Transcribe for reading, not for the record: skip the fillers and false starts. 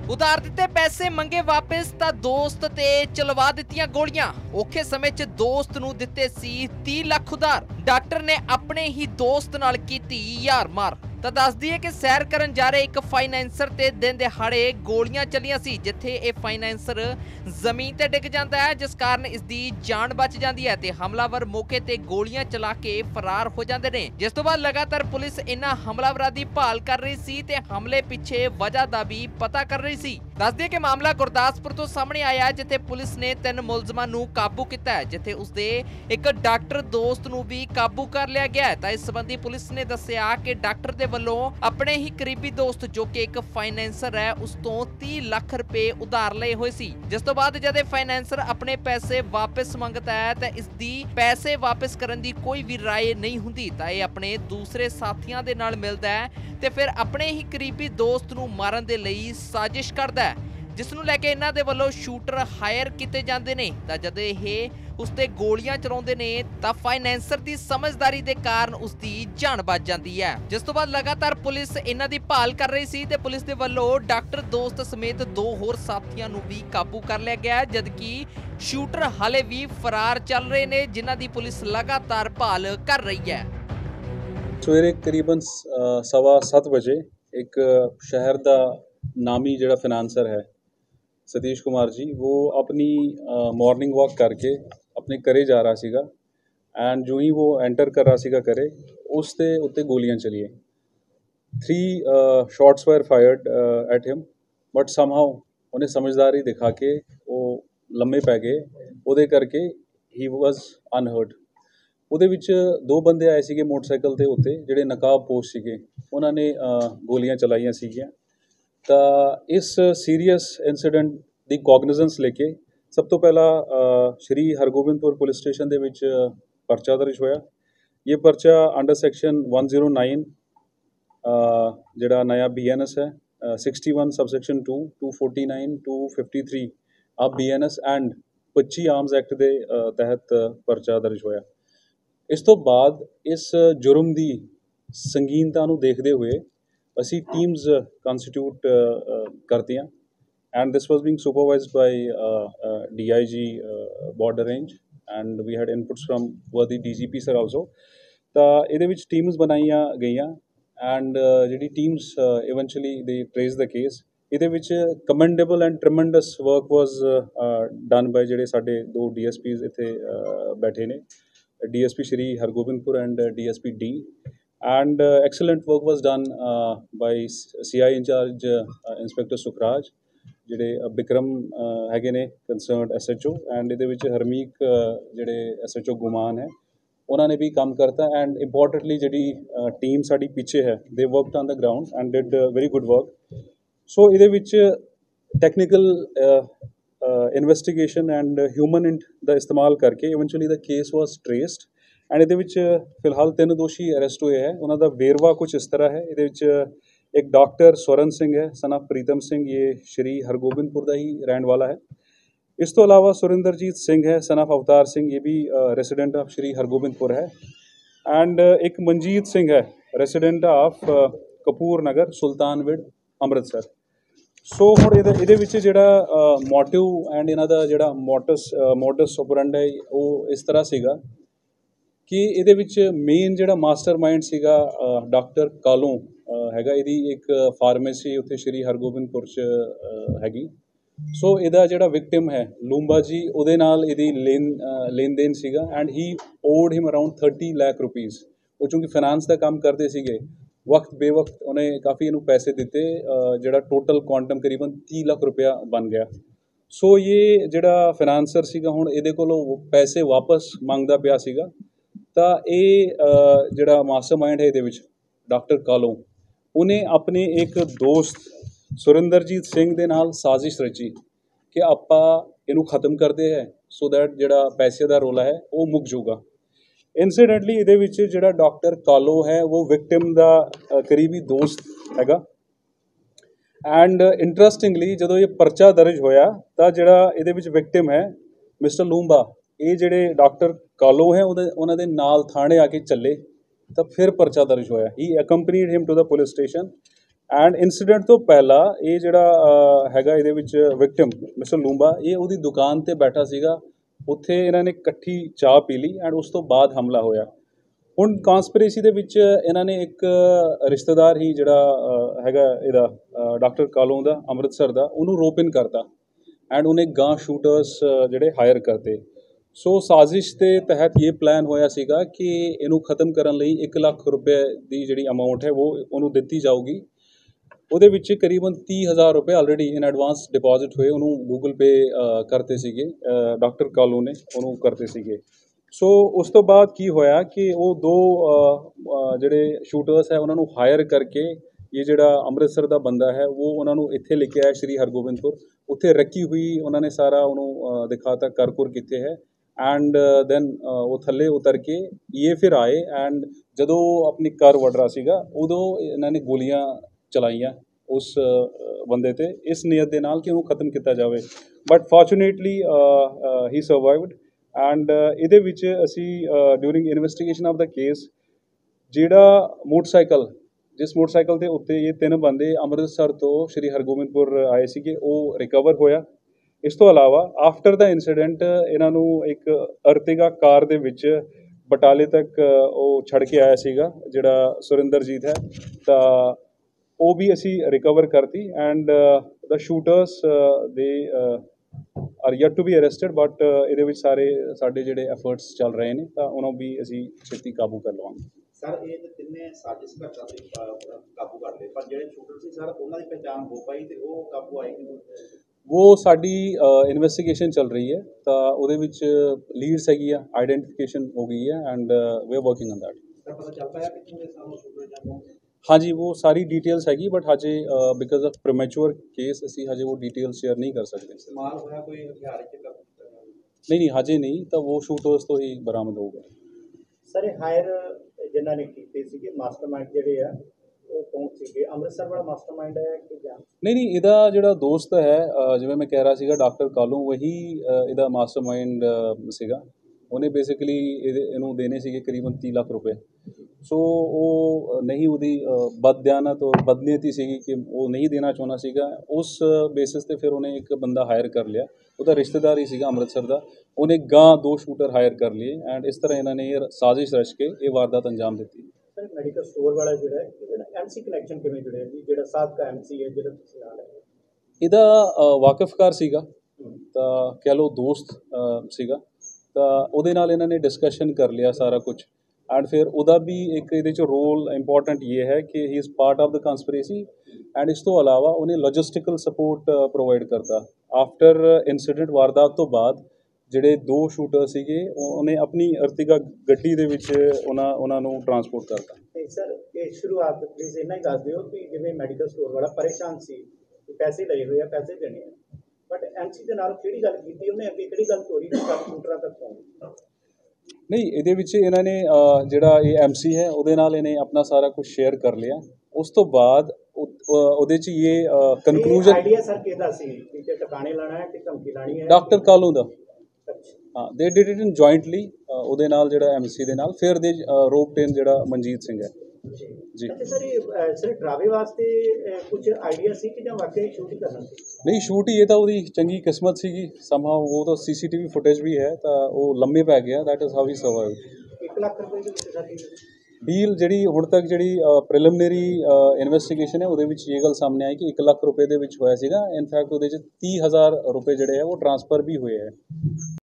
उधार दिते पैसे मंगे वापस तां दोस्त ते चलवा दित्तियां गोलियां। औखे समय च दोस्त नूं दित्ते सी 30 लाख उधार। डॉक्टर ने अपने ही दोस्त नाल कीती यार मार। ਤਾਂ ਦੱਸ ਦਈਏ ਕਿ ਸੈਰ ਕਰਨ ਜਾ ਰਹੇ ਇੱਕ ਫਾਈਨੈਂਸਰ ਤੇ ਦਿਨ ਦਿਹਾੜੇ ਗੋਲੀਆਂ ਚੱਲੀਆਂ ਸੀ, ਜਿੱਥੇ ਇਹ ਫਾਈਨੈਂਸਰ ਜ਼ਮੀਨ ਤੇ ਡਿੱਗ ਜਾਂਦਾ ਹੈ, ਜਿਸ ਕਾਰਨ ਇਸ ਦੀ ਜਾਨ ਬਚ ਜਾਂਦੀ ਹੈ ਤੇ ਹਮਲਾਵਰ ਮੌਕੇ ਤੇ ਗੋਲੀਆਂ ਚਲਾ ਕੇ ਫਰਾਰ ਹੋ ਜਾਂਦੇ ਨੇ। ਜਿਸ ਤੋਂ ਬਾਅਦ ਲਗਾਤਾਰ ਪੁਲਿਸ ਇਹਨਾਂ ਹਮਲਾਵਰਾਂ ਦੀ ਭਾਲ ਕਰ ਰਹੀ ਸੀ ਤੇ ਹਮਲੇ ਪਿੱਛੇ ਵਜ੍ਹਾ ਦਾ ਵੀ ਪਤਾ ਕਰ ਰਹੀ ਸੀ। ਦੱਸ ਦਈਏ ਕਿ ਮਾਮਲਾ ਗੁਰਦਾਸਪੁਰ ਤੋਂ ਸਾਹਮਣੇ ਆਇਆ ਹੈ, ਜਿੱਥੇ ਪੁਲਿਸ ਨੇ 3 ਮੁਲਜ਼ਮਾਂ ਨੂੰ ਕਾਬੂ ਕੀਤਾ ਹੈ, ਜਿੱਥੇ ਉਸਦੇ ਇੱਕ ਡਾਕਟਰ ਦੋਸਤ ਨੂੰ ਵੀ ਕਾਬੂ ਕਰ ਲਿਆ ਗਿਆ ਹੈ। ਤਾਂ ਇਸ ਸੰਬੰਧੀ ਪੁਲਿਸ ਨੇ ਦੱਸਿਆ ਕਿ ਡਾਕਟਰ ਦੇ ਵੱਲੋਂ ਆਪਣੇ ਹੀ ਕਰੀਬੀ ਦੋਸਤ ਜੋ ਕਿ ਇੱਕ ਫਾਈਨੈਂਸਰ ਹੈ ਉਸ ਤੋਂ 30 ਲੱਖ ਰੁਪਏ ਉਧਾਰ ਲਏ ਹੋਏ ਸੀ, ਜਿਸ ਤੋਂ ਬਾਅਦ ਜਦ ਇਹ ਫਾਈਨੈਂਸਰ ਆਪਣੇ ਪੈਸੇ ਵਾਪਸ ਮੰਗਦਾ ਹੈ ਤਾਂ ਇਸ ਦੀ ਪੈਸੇ ਵਾਪਸ ਕਰਨ ਦੀ ਕੋਈ ਵੀ ਰਾਏ ਨਹੀਂ ਹੁੰਦੀ। ਤਾਂ ਇਹ ਆਪਣੇ ਦੂਸਰੇ ਸਾਥੀਆਂ ਦੇ ਨਾਲ ਮਿਲਦਾ ਹੈ ਤੇ ਫਿਰ ਆਪਣੇ ਹੀ ਕਰੀਬੀ ਦੋਸਤ ਨੂੰ ਮਾਰਨ ਦੇ ਲਈ ਸਾਜ਼ਿਸ਼ ਕਰਦਾ ਹੈ, ਜਿਸ ਨੂੰ ਲੈ ਕੇ ਇਹਨਾਂ ਦੇ ਵੱਲੋਂ ਸ਼ੂਟਰ ਹਾਇਰ ਕੀਤੇ ਜਾਂਦੇ ਨੇ। ਤਾਂ ਜਦ ਇਹ ਉਸ ਤੇ ਗੋਲੀਆਂ ਚਲਾਉਂਦੇ ਨੇ ਤਾਂ ਫਾਈਨੈਂਸਰ ਦੀ ਸਮਝਦਾਰੀ ਦੇ ਕਾਰਨ ਉਸ ਦੀ ਜਾਨ ਬਚ ਜਾਂਦੀ ਹੈ, ਜਿਸ ਤੋਂ ਬਾਅਦ ਲਗਾਤਾਰ ਪੁਲਿਸ ਇਹਨਾਂ ਦੀ ਭਾਲ ਕਰ ਰਹੀ ਸੀ ਤੇ ਪੁਲਿਸ ਦੇ ਵੱਲੋਂ ਡਾਕਟਰ ਦੋਸਤ ਸਮੇਤ 2 ਹੋਰ ਸਾਥੀਆਂ ਨੂੰ ਵੀ ਕਾਬੂ ਕਰ ਲਿਆ ਗਿਆ, ਜਦਕਿ ਸ਼ੂਟਰ ਹਾਲੇ ਵੀ ਫਰਾਰ ਚੱਲ ਰਹੇ ਨੇ, ਜਿਨ੍ਹਾਂ ਦੀ ਪੁਲਿਸ ਲਗਾਤਾਰ ਭਾਲ ਕਰ ਰਹੀ ਹੈ। ਸਵੇਰੇ ਕਰੀਬਨ 7:15 ਵਜੇ ਇੱਕ ਸ਼ਹਿਰ ਦਾ ਨਾਮੀ ਜਿਹੜਾ ਫਾਈਨਾਂਸਰ ਹੈ सतीश कुमार जी, वो अपनी मॉर्निंग वॉक करके अपने घरे जा रहा सीगा एंड जो ही वो एंटर कर रहा सीगा घरे उसते उत्ते गोलियां चलिए। 3 shots were fired at him but somehow उन्हें समझदारी दिखा के वो लम्मे पै गए, ਉਹਦੇ करके ही वाज अनहर्ट। ਉਹਦੇ ਵਿੱਚ 2 ਬੰਦੇ ਆਏ ਸੀਗੇ ਮੋਟਰਸਾਈਕਲ ਦੇ ਉੱਤੇ ਜਿਹੜੇ ਨਕਾਬਪੋਸ਼ ਸੀਗੇ, ਉਹਨਾਂ ਨੇ ਗੋਲੀਆਂ ਚਲਾਈਆਂ ਸੀਗੀਆਂ। ਤਾਂ ਇਸ ਸੀਰੀਅਸ ਇੰਸੀਡੈਂਟ ਦੀ ਕੋਗਨੀਜ਼ੈਂਸ ਲੈ ਕੇ ਸਭ ਤੋਂ ਪਹਿਲਾਂ ਸ਼੍ਰੀ ਹਰਗੋਬਿੰਦਪੁਰ ਪੁਲਿਸ ਸਟੇਸ਼ਨ ਦੇ ਵਿੱਚ ਪਰਚਾ ਦਰਜ ਹੋਇਆ। ਇਹ ਪਰਚਾ ਅੰਡਰ ਸੈਕਸ਼ਨ 109 ਜਿਹੜਾ ਨया BNS ਹੈ 61 सबसेक्शन 2 249 253 ਆਪ BNS ਐਂਡ 25 ਆਰਮਸ ਐਕਟ ਦੇ ਤਹਿਤ ਪਰਚਾ ਦਰਜ ਹੋਇਆ। ਇਸ ਤੋਂ ਬਾਅਦ ਇਸ ਜੁਰਮ ਦੀ ਸੰਗੀਨਤਾ ਨੂੰ ਦੇਖਦੇ ਹੋਏ ਅਸੀਂ ਟੀਮਸ ਕੰਸਟੀਟਿਊਟ ਕਰਤੀਆਂ and this was being supervised by DIG border range and we had inputs from worthy DGP sir also. ਤਾਂ ਇਹਦੇ ਵਿੱਚ ਟੀਮਸ ਬਣਾਈਆਂ ਗਈਆਂ ਐਂਡ ਜਿਹੜੀ teams eventually they trace the case. ਇਹਦੇ ਵਿੱਚ commendable and tremendous work was done by ਜਿਹੜੇ ਸਾਡੇ 2 DSPs ਇੱਥੇ ਬੈਠੇ ਨੇ, DSP Sri Hargobindpur and DSP D, and excellent work was done by CI in charge Inspector Sukhraj, ਜਿਹੜੇ ਬਿਕਰਮ ਹੈਗੇ ਨੇ ਕੰਸਰਨਡ SHO, ਐਂਡ ਇਹਦੇ ਵਿੱਚ ਹਰਮੀਕ ਜਿਹੜੇ SHO ਗੁਮਾਨ ਹੈ, ਉਹਨਾਂ ਨੇ ਵੀ ਕੰਮ ਕਰਤਾ। ਐਂਡ ਇੰਪੋਰਟੈਂਟਲੀ ਜਿਹੜੀ ਟੀਮ ਸਾਡੀ ਪਿੱਛੇ ਹੈ they worked on the ground and did very good work. So ਇਹਦੇ ਵਿੱਚ technical investigation and human int ਦਾ ਇਸਤੇਮਾਲ ਕਰਕੇ eventually the case was traced and ਇਹਦੇ ਵਿੱਚ ਫਿਲਹਾਲ 3 ਦੋਸ਼ੀ ਅਰੈਸਟ ਹੋਏ ਹੈ। ਉਹਨਾਂ ਦਾ ਵੇਰਵਾ ਕੁਝ ਇਸ ਤਰ੍ਹਾਂ ਹੈ। ਇਹਦੇ ਵਿੱਚ ਇੱਕ ਡਾਕਟਰ ਸਵਰਨ ਸਿੰਘ ਹੈ ਸਨ ਆਫ ਪ੍ਰੀਤਮ ਸਿੰਘ, ਇਹ ਸ਼੍ਰੀ ਹਰਗੋਬਿੰਦਪੁਰ ਦਾ ਹੀ ਰਹਿਣ ਵਾਲਾ ਹੈ। ਇਸ ਤੋਂ ਇਲਾਵਾ ਸੁਰਿੰਦਰਜੀਤ ਸਿੰਘ ਹੈ ਸਨ ਆਫ ਅਵਤਾਰ ਸਿੰਘ, ਇਹ ਵੀ ਰੈਸੀਡੈਂਟ ਆਫ ਸ਼੍ਰੀ ਹਰਗੋਬਿੰਦਪੁਰ ਹੈ। ਐਂਡ ਇੱਕ ਮਨਜੀਤ ਸਿੰਘ ਹੈ resident of Kapoor Nagar Sultanwind Amritsar. So ਹੁਣ ਇਹਦੇ ਵਿੱਚ ਜਿਹੜਾ ਮੋਟਿਵ ਐਂਡ ਇਹਨਾਂ ਦਾ ਜਿਹੜਾ ਮੋਡਸ ਆਪਰੈਂਡੀ ਉਹ ਇਸ ਤਰ੍ਹਾਂ ਸੀਗਾ ਕਿ ਇਹਦੇ ਵਿੱਚ ਮੇਨ ਜਿਹੜਾ ਮਾਸਟਰ ਮਾਈਂਡ ਸੀਗਾ ਡਾਕਟਰ ਕਾਲੋਂ ਹੈਗਾ, ਇਹਦੀ ਇੱਕ ਫਾਰਮੇਸੀ ਉੱਥੇ ਸ਼੍ਰੀ ਹਰਗੋਬਿੰਦਪੁਰ 'ਚ ਹੈਗੀ। ਸੋ ਇਹਦਾ ਜਿਹੜਾ ਵਿਕਟਿਮ ਹੈ ਲੂੰਬਾ ਜੀ, ਉਹਦੇ ਨਾਲ ਇਹਦੀ ਲੈਣ ਦੇਣ ਸੀਗਾ and he owed him around 30 lakh rupees. ਉਹ ਚੂੰਕਿ ਫਾਈਨਾਂਸ ਦਾ ਕੰਮ ਕਰਦੇ ਸੀਗੇ, ਵਕਤ ਬੇਵਕਤ ਉਹਨੇ ਕਾਫੀ ਇਹਨੂੰ ਪੈਸੇ ਦਿੱਤੇ, ਜਿਹੜਾ ਟੋਟਲ ਕੁਆਂਟਮ ਕਰੀਬਨ 30 ਲੱਖ ਰੁਪਇਆ ਬਣ ਗਿਆ। ਸੋ ਇਹ ਜਿਹੜਾ ਫਾਈਨਾਂਸਰ ਸੀਗਾ ਹੁਣ ਇਹਦੇ ਕੋਲੋਂ ਪੈਸੇ ਵਾਪਸ ਮੰਗਦਾ ਪਿਆ ਸੀਗਾ। ਤਾਂ ਇਹ ਜਿਹੜਾ ਮਾਸਟਰ ਮਾਈਂਡ ਹੈ ਇਹਦੇ ਵਿੱਚ ਡਾਕਟਰ ਕਾਲੋਂ, ਉਹਨੇ ਆਪਣੇ ਇੱਕ ਦੋਸਤ ਸੁਰਿੰਦਰਜੀਤ ਸਿੰਘ ਦੇ ਨਾਲ ਸਾਜ਼ਿਸ਼ ਰਚੀ ਕਿ ਆਪਾਂ ਇਹਨੂੰ ਖਤਮ ਕਰਦੇ ਹੈ ਸੋ ਦੈਟ ਜਿਹੜਾ ਪੈਸੇ ਦਾ ਰੌਲਾ ਹੈ ਉਹ ਮੁੱਕ ਜਾਊਗਾ। ਇੰਸੀਡੈਂਟਲੀ ਇਹਦੇ ਵਿੱਚ ਜਿਹੜਾ ਡਾਕਟਰ ਕਾਲੋਂ ਹੈ ਉਹ ਵਿਕਟਿਮ ਦਾ ਕਰੀਬੀ ਦੋਸਤ ਹੈਗਾ। ਐਂਡ ਇੰਟਰਸਟਿੰਗਲੀ ਜਦੋਂ ਇਹ ਪਰਚਾ ਦਰਜ ਹੋਇਆ ਤਾਂ ਜਿਹੜਾ ਇਹਦੇ ਵਿੱਚ ਵਿਕਟਿਮ ਹੈ ਮਿਸਟਰ ਲੂੰਬਾ, ਇਹ ਜਿਹੜੇ ਡਾਕਟਰ ਕਾਲੋਂ ਹੈ ਉਹਨਾਂ ਦੇ ਨਾਲ ਥਾਣੇ ਆ ਕੇ ਚੱਲੇ ਤਾਂ ਫਿਰ ਪਰਚਾ ਦਰਜ ਹੋਇਆ। He accompanied him to the police station and incident ਤੋਂ ਪਹਿਲਾਂ ਇਹ ਜਿਹੜਾ ਹੈਗਾ ਇਹਦੇ ਵਿੱਚ ਵਿਕਟਿਮ ਮਿਸਟਰ ਲੂੰਬਾ, ਇਹ ਉਹਦੀ ਦੁਕਾਨ ਤੇ ਬੈਠਾ ਸੀਗਾ, ਉੱਥੇ ਇਹਨਾਂ ਨੇ ਇਕੱਠੀ ਚਾਹ ਪੀ ਲਈ ਐਂਡ ਉਸ ਤੋਂ ਬਾਅਦ ਹਮਲਾ ਹੋਇਆ। ਹੁਣ ਕੌਨਸਪੀਰੇਸੀ ਦੇ ਵਿੱਚ ਇਹਨਾਂ ਨੇ ਇੱਕ ਰਿਸ਼ਤੇਦਾਰ ਹੀ ਜਿਹੜਾ ਹੈਗਾ ਇਹਦਾ ਡਾਕਟਰ ਕਾਲੋਂ ਦਾ ਅੰਮ੍ਰਿਤਸਰ ਦਾ, ਉਹਨੂੰ ਰੋਪ ਇਨ ਕਰਤਾ ਐਂਡ ਉਹਨੇ ਗਾਂ ਸ਼ੂਟਰਸ ਜਿਹੜੇ ਹਾਇਰ ਕਰਤੇ। ਸੋ ਸਾਜ਼ਿਸ਼ ਦੇ ਤਹਿਤ ਇਹ ਪਲਾਨ ਹੋਇਆ ਸੀਗਾ ਕਿ ਇਹਨੂੰ ਖਤਮ ਕਰਨ ਲਈ 1 ਲੱਖ ਰੁਪਏ ਦੀ ਜਿਹੜੀ ਅਮਾਊਂਟ ਹੈ ਉਹ ਉਹਨੂੰ ਦਿੱਤੀ ਜਾਊਗੀ। ਉਹਦੇ ਵਿੱਚ ਕਰੀਬਨ 30,000 ਰੁਪਏ ਆਲਰੇਡੀ ਇਨ ਐਡਵਾਂਸ ਡਿਪੋਜ਼ਿਟ ਹੋਏ, ਉਹਨੂੰ ਗੂਗਲ ਪੇ ਕਰਤੇ ਸੀਗੇ, ਡਾਕਟਰ ਕਾਲੂ ਨੇ ਉਹਨੂੰ ਕਰਤੇ ਸੀਗੇ। ਸੋ ਉਸ ਤੋਂ ਬਾਅਦ ਕੀ ਹੋਇਆ ਕਿ ਉਹ ਦੋ ਜਿਹੜੇ ਸ਼ੂਟਰਸ ਹੈ ਉਹਨਾਂ ਨੂੰ ਹਾਇਰ ਕਰਕੇ ਇਹ ਜਿਹੜਾ ਅੰਮ੍ਰਿਤਸਰ ਦਾ ਬੰਦਾ ਹੈ ਉਹ ਉਹਨਾਂ ਨੂੰ ਇੱਥੇ ਲੈ ਕੇ ਆਇਆ ਸ਼੍ਰੀ ਹਰਗੋਬਿੰਦਪੁਰ, ਉੱਥੇ ਰੱਖੀ ਹੋਈ ਉਹਨਾਂ ਨੇ ਸਾਰਾ ਉਹਨੂੰ ਦਿਖਾਤਾ ਕਰ ਕਿੱਥੇ ਹੈ ਐਂਡ ਦੈਨ ਉਹ ਥੱਲੇ ਉਤਰ ਕੇ ਇਹ ਫਿਰ ਆਏ ਐਂਡ ਜਦੋਂ ਆਪਣੀ ਕਾਰ ਵੜ ਰਿਹਾ ਸੀਗਾ ਉਦੋਂ ਇਹਨਾਂ ਨੇ ਗੋਲੀਆਂ ਚਲਾਈਆਂ ਉਸ ਬੰਦੇ ਤੇ ਇਸ ਨੀਅਤ ਦੇ ਨਾਲ ਕਿ ਉਹਨੂੰ ਖਤਮ ਕੀਤਾ ਜਾਵੇ, but fortunately he survived and ਇਹਦੇ ਵਿੱਚ ਅਸੀਂ during investigation of the case ਜਿਹੜਾ ਮੋਟਰਸਾਈਕਲ ਜਿਸ ਮੋਟਰਸਾਈਕਲ ਦੇ ਉੱਤੇ ਇਹ 3 ਬੰਦੇ ਅੰਮ੍ਰਿਤਸਰ ਤੋਂ ਸ਼੍ਰੀ ਹਰਗੋਬਿੰਦਪੁਰ ਆਏ ਸੀਗੇ ਉਹ ਰਿਕਵਰ ਹੋਇਆ। ਇਸ ਤੋਂ ਇਲਾਵਾ ਆਫਟਰ ਦਾ ਇਨਸੀਡੈਂਟ ਇਹਨਾਂ ਨੂੰ ਇੱਕ ਅਰਟਿਗਾ ਕਾਰ ਦੇ ਵਿੱਚ ਬਟਾਲੇ ਤੱਕ ਉਹ ਛੱਡ ਕੇ ਆਇਆ ਸੀਗਾ ਜਿਹੜਾ ਸੁਰਿੰਦਰਜੀਤ ਹੈ, ਤਾਂ ਉਹ ਵੀ ਅਸੀਂ ਰਿਕਵਰ ਕਰਤੀ and the shooters they are yet to be arrested, but ਇਹਦੇ ਵਿੱਚ ਸਾਡੇ ਜਿਹੜੇ ਐਫਰਟਸ ਚੱਲ ਰਹੇ ਨੇ ਤਾਂ ਉਹਨਾਂ ਵੀ ਅਸੀਂ ਛੇਤੀ ਕਾਬੂ ਕਰ ਲਵਾਂਗੇ। ਸਰ ਇਹ ਤਾਂ ਤਿੰਨੇ ਸਾਜ਼ਿਸ਼ ਘਟਨਾ ਤੇ ਕਾਬੂ ਕਰ ਲਏ, ਪਰ ਜਿਹੜੇ ਸ਼ੂਟਰ ਸੀ ਸਰ ਉਹਨਾਂ ਦੀ ਪਛਾਣ ਹੋ ਪਾਈ ਤੇ ਉਹ ਕਾਬੂ ਆਏ ਕਿ ਉਹ ਸਾਡੀ ਇਨਵੈਸਟੀਗੇਸ਼ਨ ਚੱਲ ਰਹੀ ਹੈ, ਤਾਂ ਉਹਦੇ ਵਿੱਚ ਲੀਡਸ ਹੈਗੀ ਆ, ਆਈਡੈਂਟੀਫਿਕੇਸ਼ਨ ਹੋ ਗਈ ਹੈ and we are working on that. Sir ਪਤਾ ਚੱਲ ਪਾਇਆ ਕਿ ਕਿੰਨੇ ਸਾਨੂੰ ਸ਼ੂਟਰ ਜਾਂ ਹਾਂਜੀ ਉਹ ਸਾਰੀ ਡਿਟੇਲਸ ਹੈਗੀ, ਬਟ ਹਜੇ ਬਿਕਾਜ਼ ਆਫ ਪ੍ਰੀਮੈਚੁਅਰ ਕੇਸ ਅਸੀਂ ਹਜੇ ਉਹ ਡਿਟੇਲ ਸ਼ੇਅਰ ਨਹੀਂ ਕਰ ਸਕਦੇ। ਇਸਤੇਮਾਲ ਹੋਇਆ ਕੋਈ ਹਥਿਆਰ ਇੱਥੇ ਕਰ ਨਹੀਂ ਹਜੇ ਨਹੀਂ, ਤਾਂ ਉਹ ਸ਼ੂਟਰਸ ਤੋਂ ਹੀ ਬਰਾਮਦ ਹੋਊਗਾ। ਸਰ ਇਹ ਹਾਇਰ ਜਿਨ੍ਹਾਂ ਨੇ ਕੀਤੇ ਸੀਗੇ ਮਾਸਟਰਮਾਈਂਡ ਜਿਹੜੇ ਆ ਉਹ ਕੌਣ ਸੀਗੇ? ਅੰਮ੍ਰਿਤਸਰ ਵਾਲਾ ਮਾਸਟਰਮਾਈਂਡ ਹੈ ਕਿ ਜਾਂ ਨਹੀਂ ਇਹਦਾ ਜਿਹੜਾ ਦੋਸਤ ਹੈ ਜਿਵੇਂ ਮੈਂ ਕਹਿ ਰਿਹਾ ਸੀਗਾ ਡਾਕਟਰ ਕਾਲੂ, ਵਹੀ ਇਹਦਾ ਮਾਸਟਰਮਾਈਂਡ ਸੀਗਾ। ਉਹਨੇ ਬੇਸਿਕਲੀ ਇਹਨੂੰ ਦੇਣੇ ਸੀਗੇ ਕਰੀਬਨ 30 ਲੱਖ ਰੁਪਏ। ਸੋ ਉਹ ਨਹੀਂ ਉਹਦੀ ਬਦਦਿਆਨਤ ਔਰ ਬਦਨੀਅਤੀ ਸੀਗੀ ਕਿ ਉਹ ਨਹੀਂ ਦੇਣਾ ਚਾਹੁੰਦਾ ਸੀਗਾ, ਉਸ ਬੇਸਿਸ 'ਤੇ ਫਿਰ ਉਹਨੇ ਇੱਕ ਬੰਦਾ ਹਾਇਰ ਕਰ ਲਿਆ, ਉਹਦਾ ਰਿਸ਼ਤੇਦਾਰ ਹੀ ਸੀਗਾ ਅੰਮ੍ਰਿਤਸਰ ਦਾ, ਉਹਨੇ ਗਾਂ 2 ਸ਼ੂਟਰ ਹਾਇਰ ਕਰ ਲਏ ਐਂਡ ਇਸ ਤਰ੍ਹਾਂ ਇਹਨਾਂ ਨੇ ਇਹ ਸਾਜ਼ਿਸ਼ ਰਚ ਕੇ ਇਹ ਵਾਰਦਾਤ ਅੰਜਾਮ ਦਿੱਤੀ। ਸਰ ਮੈਡੀਕਲ ਸਟੋਰ ਵਾਲਾ ਜਿਹੜਾ ਇਹਦੇ ਨਾਲ ਐਮਸੀ ਕਨੈਕਸ਼ਨ ਕਿਵੇਂ ਜੁੜਿਆ ਜੀ, ਜਿਹੜਾ ਸਾਬਕਾ ਐਮਸੀ ਹੈ ਜਿਹੜਾ ਤੁਸੀਂ ਨਾਲ ਹੈ? ਇਹਦਾ ਵਾਕਿਫਕਾਰ ਸੀਗਾ, ਤਾਂ ਕਹਿ ਲਓ ਦੋਸਤ ਸੀਗਾ, ਤਾਂ ਉਹਦੇ ਨਾਲ ਇਹਨਾਂ ਨੇ ਡਿਸਕਸ਼ਨ ਕਰ ਲਿਆ ਸਾਰਾ ਕੁਝ ਐਂਡ ਫਿਰ ਉਹਦਾ ਵੀ ਇੱਕ ਇਹਦੇ 'ਚ ਰੋਲ ਇੰਪੋਰਟੈਂਟ ਇਹ ਹੈ ਕਿ he is part of the conspiracy and ਇਸ ਤੋਂ ਇਲਾਵਾ ਉਹਨੇ ਲੌਜਿਸਟਿਕਲ ਸਪੋਰਟ ਪ੍ਰੋਵਾਈਡ ਕਰਤਾ। ਆਫਟਰ ਇਨਸੀਡੈਂਟ ਵਾਰਦਾਤ ਤੋਂ ਬਾਅਦ ਜਿਹੜੇ 2 ਸ਼ੂਟਰ ਸੀਗੇ ਉਹਨੇ ਆਪਣੀ ਅਰਟਿਗਾ ਗੱਡੀ ਦੇ ਵਿੱਚ ਉਹਨਾਂ ਨੂੰ ਟਰਾਂਸਪੋਰਟ ਕਰਤਾ। ਤੇ ਸਰ ਇਹ ਸ਼ੁਰੂਆਤ ਪਲੀਜ਼ ਇੰਨਾ ਹੀ ਦੱਸ ਦਿਓ ਕਿ ਜਿਵੇਂ ਮੈਡੀਕਲ ਸਟੋਰ ਵਾਲਾ ਪਰੇਸ਼ਾਨ ਸੀ ਕਿ ਪੈਸੇ ਲਏ ਹੋਏ ਆ, ਪੈਸੇ ਦੇਣੇ ਆ, ਬਟ ਐਮਸੀ ਦੇ ਨਾਲ ਕਿਹੜੀ ਗੱਲ ਕੀਤੀ ਉਹਨੇ, ਅੱਗੇ ਕਿਹੜੀ ਗੱਲ ਤੋਰੀ ਕੰਪਿਊਟਰਾਂ ਤੱਕ ਪਹੁੰਚ? ਨਹੀਂ ਇਹਦੇ ਵਿੱਚ ਇਹਨਾਂ ਨੇ ਜਿਹੜਾ ਇਹ ਐਮਸੀ ਹੈ ਉਹਦੇ ਨਾਲ ਇਹਨੇ ਆਪਣਾ ਸਾਰਾ ਕੁਝ ਸ਼ੇਅਰ ਕਰ ਲਿਆ। ਉਸ ਤੋਂ ਬਾਅਦ ਉਹਦੇ 'ਚ ਇਹ ਕਨਕਲੂਜਨ ਆਈਡੀਆ ਸਰ ਕਿਹਦਾ ਸੀ ਕਿ ਟਿਕਾਣੇ ਲਾਣਾ ਹੈ ਕਿ ਧਮਕੀ ਲਾਣੀ ਹੈ? ਡਾਕਟਰ ਕਾਲੂ ਦਾ। ਹਾਂ they did it in jointly ਉਹਦੇ ਨਾਲ ਜਿਹੜਾ ਐਮਸੀ ਦੇ ਨਾਲ, ਫਿਰ ਦੇ ਰੋਪ ਟੇਨ ਜਿਹੜਾ ਮਨਜੀਤ ਸਿੰਘ ਹੈ ਜੀ। ਸਰ ਇਹ ਸਰ ਡਰਾਵੇ ਵਾਸਤੇ ਕੁਝ ਆਈਡੀਆ ਸੀ ਕਿ ਜਾਂ ਵਾਕਈ ਸ਼ੂਟ ਕਰਨਾ ਸੀ? ਨਹੀਂ ਸ਼ੂਟ ਹੀ ਇਹ ਤਾਂ ਉਹਦੀ ਚੰਗੀ ਕਿਸਮਤ ਸੀਗੀ, ਸਮਹਾਉ ਉਹ ਤਾਂ ਸੀਸੀਟੀਵੀ ਫੁਟੇਜ ਵੀ ਹੈ, ਤਾਂ ਉਹ ਲੰਮੇ ਪੈ ਗਿਆ, that is how he survived. 1 lakh ਰੁਪਏ ਦੇ ਵਿੱਚ ਸਾਡੀ ਡੀਲ ਜਿਹੜੀ ਹੁਣ ਤੱਕ ਜਿਹੜੀ ਪ੍ਰੀਲਿਮਿਨਰੀ ਇਨਵੈਸਟੀਗੇਸ਼ਨ ਹੈ ਉਹਦੇ ਵਿੱਚ ਇਹ ਗੱਲ ਸਾਹਮਣੇ ਆਈ ਕਿ 1 ਲੱਖ ਰੁਪਏ ਦੇ ਵਿੱਚ ਹੋਇਆ ਸੀਗਾ। ਇਨਫੈਕਟ ਉਹਦੇ 'ਚ 30,000 ਰੁਪਏ ਜਿਹੜੇ ਆ ਉਹ ਟ੍ਰਾਂਸਫਰ ਵੀ ਹੋਏ ਹੈ।